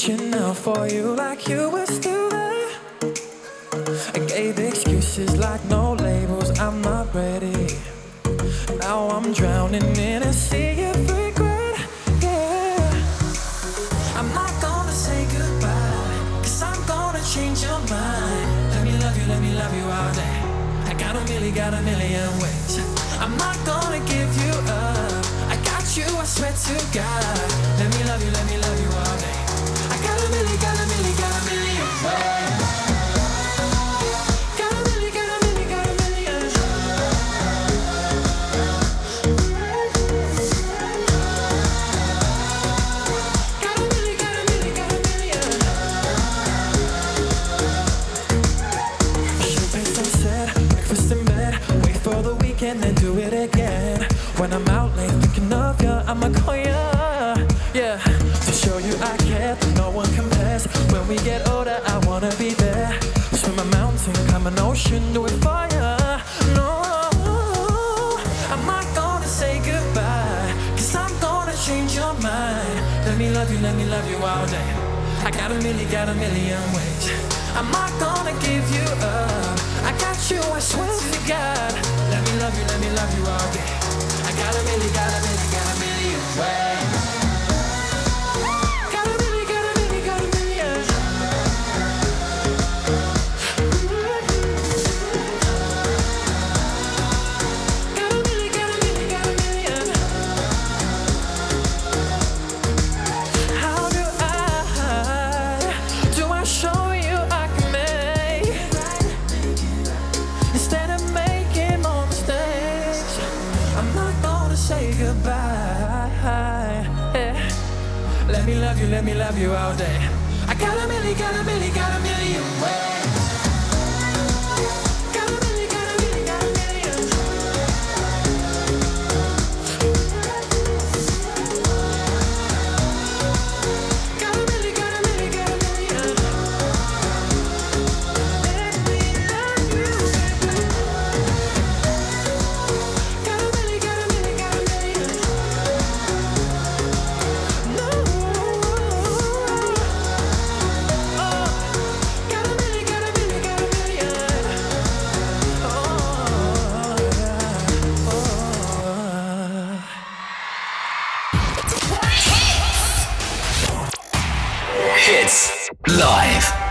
reaching out for you like you were still there. I gave excuses like no labels, I'm not ready. Now I'm drowning in a sea of regret, yeah. I'm not gonna say goodbye, 'cause I'm gonna change your mind. Let me love you all day. I got a million ways. I'm not gonna give you up, I got you, I swear to God. Let me love you all day. I got a million ways. And then do it again. When I'm out late thinking of you, I'ma call you, yeah. To show you I care, no one compares. When we get older, I wanna be there. Swim a mountain, climb an ocean, do it for you. No, I'm not gonna say goodbye, 'cause I'm gonna change your mind. Let me love you all day. I got a million ways. I'm not gonna give you up, I got you, I swear to God. Let me love you all day. I got a million ways. Got a million. How do I show you I can make instead of making more mistakes? I'm not gonna say goodbye, yeah. Let me love you all day. I got a million ways. Got a million. Hits live.